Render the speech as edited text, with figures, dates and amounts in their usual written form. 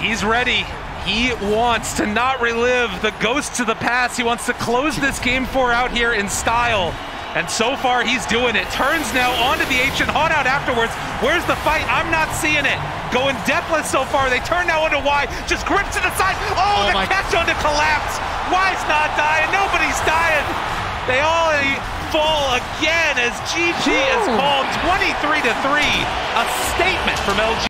He's ready. He wants to not relive the ghosts of the past. He wants to close this game 4 out here in style. And so far, he's doing it. Turns now onto the H and hot out afterwards. Where's the fight? I'm not seeing it. Going deathless so far. They turn now into Y. Just grips to the side. Oh, the catch on to collapse. Y's not dying. Nobody's dying. They all fall again as GG is called 23-3. A statement from LG.